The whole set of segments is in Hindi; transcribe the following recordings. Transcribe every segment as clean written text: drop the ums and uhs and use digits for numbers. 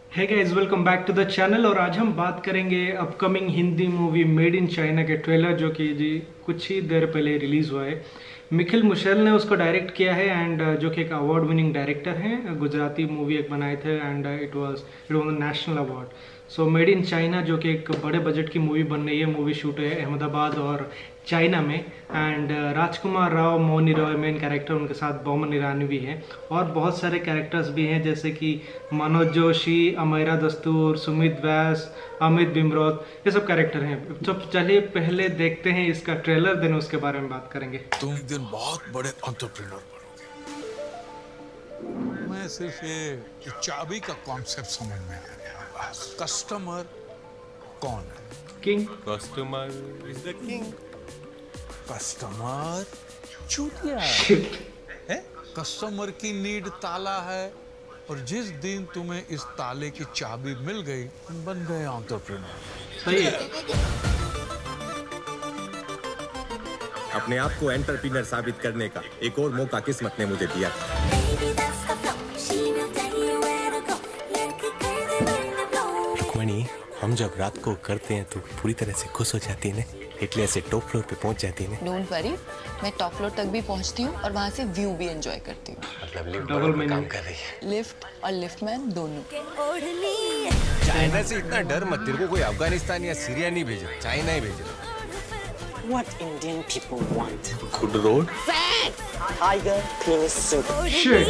है guys, welcome back to the channel. और आज हम बात करेंगे upcoming Hindi movie made in China के ट्रेलर, जो कि जी कुछ ही देर पहले रिलीज हुआ है। मिखिल मुशल ने उसको डायरेक्ट किया है एंड जो कि एक अवार्ड विनिंग डायरेक्टर हैं। गुजराती मूवी एक बनाए थे and it was national award. So made in China जो कि एक बड़े बजट की मूवी बन रही है। मूवी शूट है अहमदाबाद और चाइना में and Rajkummar Rao, Mouni Rao main character, उनके साथ बोमन ईरानी भी है और बहुत सारे कैरेक्टर्स भी हैं जैसे कि मनोज जोशी, अमेरा दस्तूर, सुमित व्यास, अमित बिमरोत, ये सब कैरेक्टर हैं। तो चलिए पहले देखते हैं इसका ट्रेलर, देन उसके बारे में बात करेंगे। तुम एक दिन बहुत बड़े एंटरप्रेन्योर बनोगे। मैं सिर्फ ये चाबी का कॉन्सेप्ट समझ में आ गया बस। कस्टमर कौन है? King. Customer is the king. Customer चूतिया है। कस्टमर की नीड ताला है और जिस दिन तुम्हें इस ताले की चाबी मिल गई तुम बन गए एंटरप्रेन्योर। सही है। अपने आप को एंटरप्रेन्योर साबित करने का एक और मौका किस्मत ने मुझे दिया। रुक्मणी, हम जब रात को करते हैं तो पूरी तरह से खुश हो जाती है ना, इसलिए ऐसे टॉप फ्लोर पे पहुंच जाती है ना। डोंट वरी, मैं टॉप फ्लोर तक भी पहुंचती हूँ और वहाँ से व्यू भी एंजॉय करती हूँ। मतलब लिफ्ट डबल में काम कर रही है। लिफ्ट और लिफ्टमैन दोनों। चाइना से इतना डर मत, तेरे को कोई अफगानिस्तान या सीरिया नहीं भेजा, चाइना ही भेजा। What Indian people want? Good road, Tiger penis soup. Shit.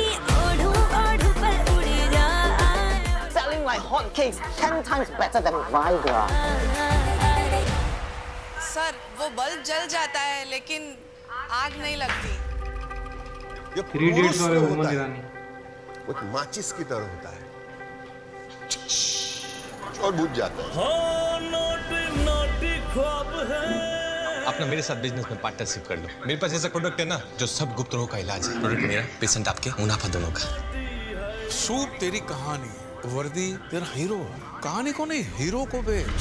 Selling like hotcakes, 10 times better than Viagra. Sir, वो बल्ब जल जाता है लेकिन आग नहीं लगती। ये 3 इडियट्स वाले पुरुष बोमन होता है, ईरानी। वो माचिस की तरह होता है और बुझ जाता है। आप ना मेरे साथ बिजनेस में पार्टनरशिप कर लो। मेरे पास ऐसा प्रोडक्ट है ना जो सब गुप्त रोगों का इलाज है। प्रोडक्ट मेरा, पेशेंट आपके, मुनाफा दोनों का। सूप तेरी कहानी, वर्दी तेरा हीरो। कहानी को नहीं, हीरो को बेच।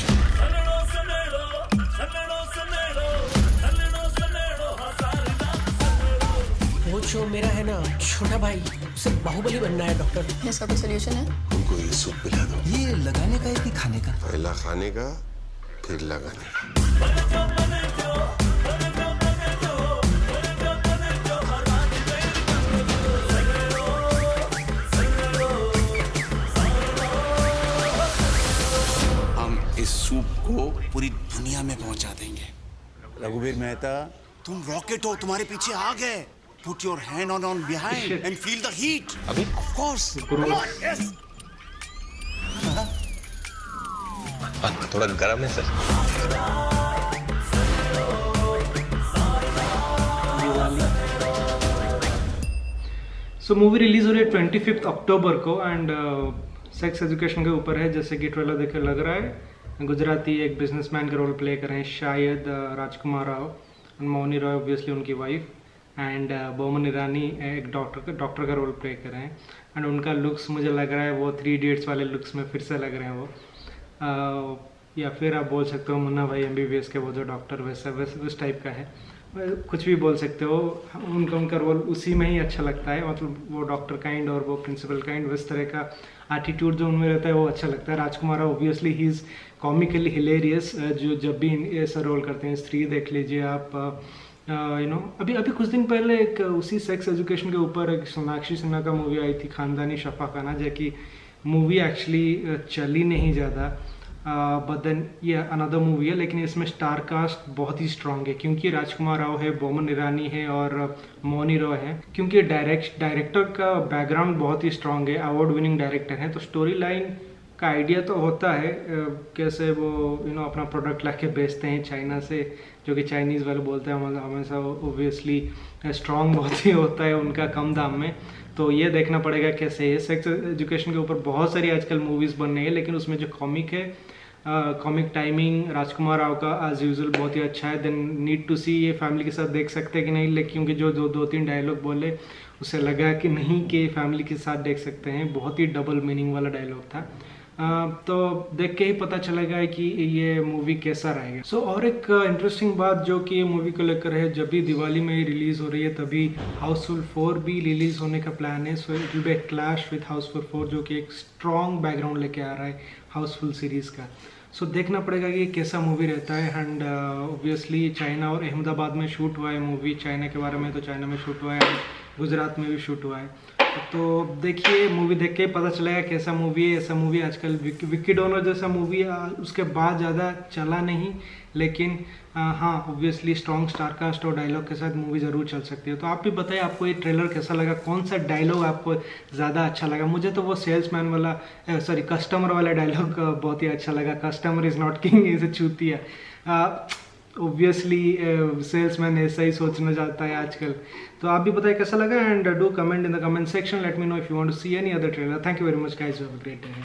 वो जो मेरा है ना छोटा भाई, उसे बाहुबली बनना है डॉक्टर। इसका कोई सोल्यूशन है? उनको ये सूप पिला दो। ये लगाने का है कि खाने का? पहला खाने का, फिर लगाने का। हम इस सूप को पूरी दुनिया में पहुंचा देंगे। रघुवीर मेहता, तुम रॉकेट हो, तुम्हारे पीछे आग है। Put your hand on behind and feel the heat. अभी Of course. Come on, yes. थोड़ा गर्म है सर। सो मूवी रिलीज हो रही है 25 अक्टूबर को एंड सेक्स एजुकेशन के ऊपर है, जैसे कि ट्रेलर देख लग रहा है। गुजराती एक बिजनेसमैन का रोल प्ले कर रहे हैं शायद राजकुमार राव, मौनी राव ऑब्वियसली उनकी वाइफ, एंड बोमन ईरानी एक डॉक्टर का रोल प्ले कर रहे हैं। एंड उनका लुक्स मुझे लग रहा है वो 3 इडियट्स वाले लुक्स में फिर से लग रहे हैं वो। या फिर आप बोल सकते हो मुन्ना भाई MBBS के वो जो डॉक्टर वैसे उस टाइप का है, कुछ भी बोल सकते हो। उनका रोल उसी में ही अच्छा लगता है, मतलब वो डॉक्टर काइंड और वो प्रिंसिपल काइंड, इस तरह का एटीट्यूड जो उनमें रहता है वो अच्छा लगता है। Rajkummar obviously he is comically hilarious, जो जब भी ऐसा रोल करते हैं। स्त्री देख लीजिए आप, अभी कुछ दिन पहले एक उसी सेक्स एजुकेशन के ऊपर एक सोनाक्षी सिन्हा का मूवी आई थी, खानदानी शफाखाना, जो कि मूवी एक्चुअली चली नहीं ज़्यादा, बट देन ये अनदर मूवी है। लेकिन इसमें स्टार कास्ट बहुत ही स्ट्रांग है क्योंकि राजकुमार राव है, बोमन ईरानी है और मौनी राव है। क्योंकि डायरेक्टर का बैकग्राउंड बहुत ही स्ट्रांग है, अवार्ड विनिंग डायरेक्टर है, तो स्टोरी लाइन का आइडिया तो होता है कैसे वो अपना प्रोडक्ट ला के बेचते हैं चाइना से, जो कि चाइनीज़ वाले बोलते हैं हमेशा ओब्वियसली स्ट्रॉन्ग बहुत ही होता है उनका कम दाम में। तो ये देखना पड़ेगा कैसे है। सेक्स एजुकेशन के ऊपर बहुत सारी आजकल मूवीज़ बन रही है, लेकिन उसमें जो कॉमिक है, कॉमिक टाइमिंग राजकुमार राव का एज यूजुअल बहुत ही अच्छा है। देन नीड टू सी, ये फैमिली के साथ देख सकते हैं कि नहीं, लेकिन क्योंकि जो 2-3 डायलॉग बोले उससे लगा कि नहीं कि फैमिली के साथ देख सकते हैं। बहुत ही डबल मीनिंग वाला डायलॉग था। तो देख के ही पता चलेगा कि ये मूवी कैसा रहेगा। सो और एक इंटरेस्टिंग बात जो कि ये मूवी को लेकर है, जब भी दिवाली में ही रिलीज़ हो रही है तभी हाउसफुल 4 भी रिलीज़ होने का प्लान है। So it will be clash with Housefull 4 जो कि एक स्ट्रॉन्ग बैकग्राउंड लेके आ रहा है हाउसफुल सीरीज़ का। सो देखना पड़ेगा कि कैसा मूवी रहता है। एंड ऑब्वियसली चाइना और अहमदाबाद में शूट हुआ है मूवी। चाइना के बारे में तो चाइना में शूट हुआ है, गुजरात में भी शूट हुआ है। तो देखिए मूवी देख के पता चलेगा कैसा मूवी है। ऐसा मूवी आजकल विक्की डोनर जैसा मूवी उसके बाद ज़्यादा चला नहीं, लेकिन हाँ ऑब्वियसली स्ट्रॉन्ग स्टारकास्ट और डायलॉग के साथ मूवी ज़रूर चल सकती है। तो आप भी बताइए आपको ये ट्रेलर कैसा लगा, कौन सा डायलॉग आपको ज़्यादा अच्छा लगा। मुझे तो वो सेल्समैन वाला कस्टमर वाला डायलॉग बहुत ही अच्छा लगा। Customer is not king, is a चूतिया। ऑब्वियसली सेल्समैन ऐसा ही सोचना चाहता है आजकल। तो आप भी बताइए कैसा लगा and do comment in the comment section. Let me know if you want to see any other trailer. Thank you very much guys, have a great day.